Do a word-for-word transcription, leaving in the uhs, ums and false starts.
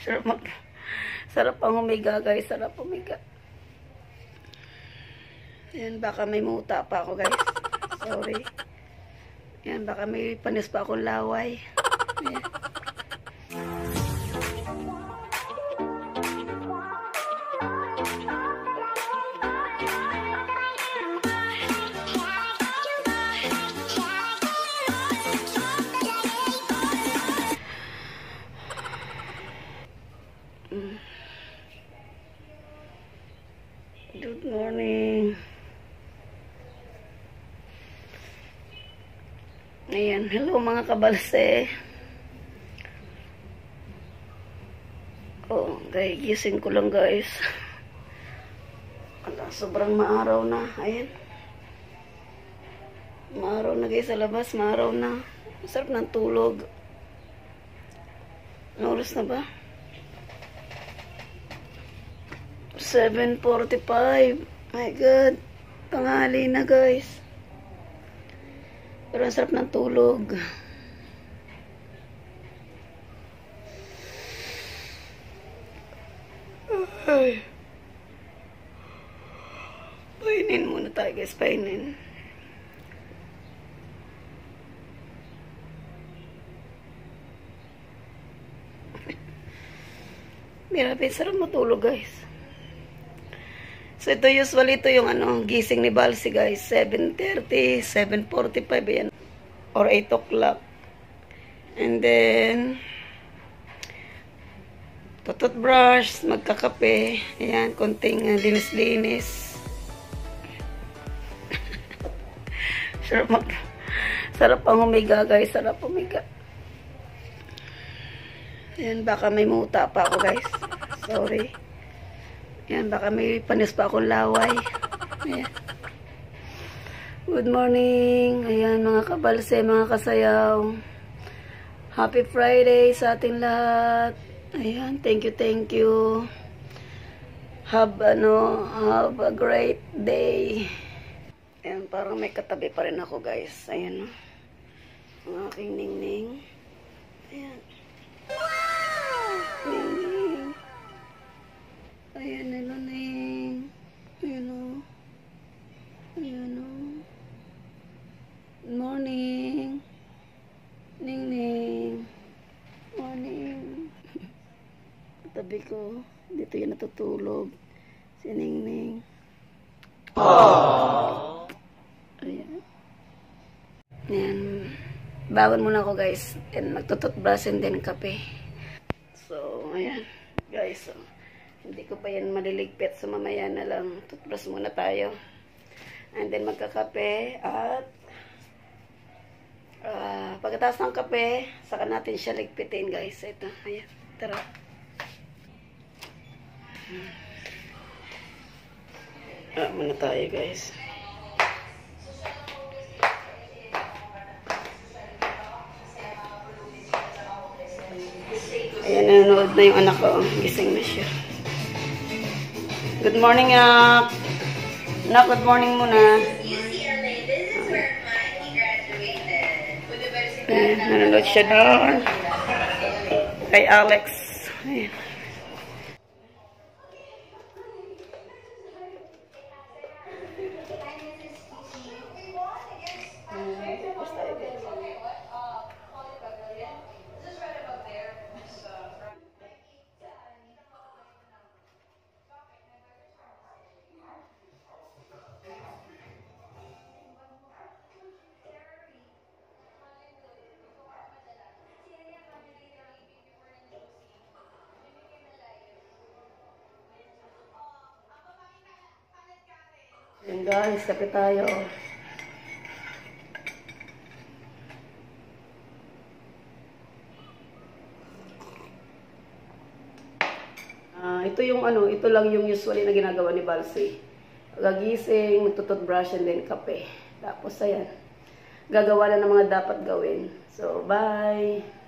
Sarap, mag sarap ang humiga, guys. Sarap humiga. Ayan, baka may muta pa ako, guys. Sorry. Ayan, baka may panis pa akong laway. Ayan. Good morning. Ayan, hello mga kabalse. Oh, guys, gising ko lang, guys. Ala, sobrang maaraw na. Ayan. Maaraw na, guys, sa labas. Maaraw na. Masarap ng tulog. Ano oras na ba? seven forty-five. My God. Tanghali na, guys. Pero ang sarap ng tulog. Ay. Painin muna tayo, guys. Painin. Grabe, sarap matulog, guys. So, ito usually ito yung ano, gising ni Balsi, guys. seven thirty, seven forty-five, yan. Or eight o'clock. And then, tututbrush, magkakape. Ayan, konting uh, linis-linis. Sarap, mag sarap ang humiga, guys. Sarap humiga. Ayan, baka may muta pa ako, guys. Sorry. Ayan, baka may panis pa akong laway. Ayan. Good morning. Ayan, mga kabalse, mga kasayaw. Happy Friday sa ating lahat. Ayan, thank you, thank you. Have, ano, have a great day. Ayan, parang may katabi pa rin ako, guys. Ayan, no? Ang aking ningning. Ayan. Ningning. Ayan, hello, Ning. Ayan, o. Ayan, o. Good morning. Ning, Ning. Morning. Tabi ko. Dito yan natutulog. Si Ning, Ning. Aww. Ayan. Ayan. Bawan muna ako, guys. And magtututbrush and then kape. So, ayan. Guys, so. Hindi ko pa yan maliligpit. So, mamaya na lang. Toothbrush muna tayo. And then, magkakape. At, uh, pagkatapos ng kape, saka natin siya ligpitin, guys. Ito. Ayan. Tara. Ah, muna tayo, guys. Ayan, nanonood na yung anak ko. Gising na siya. Good morning, Nak. Nak, good morning muna. Ayan, nanonood siya doon. Kay Alex. Ayan. Ayan, guys, kape tayo. Uh, ito yung ano, ito lang yung usually na ginagawa ni Balsi. Gagising, magtututbrush and then kape. Tapos ayan, gagawa na ng mga dapat gawin. So, bye!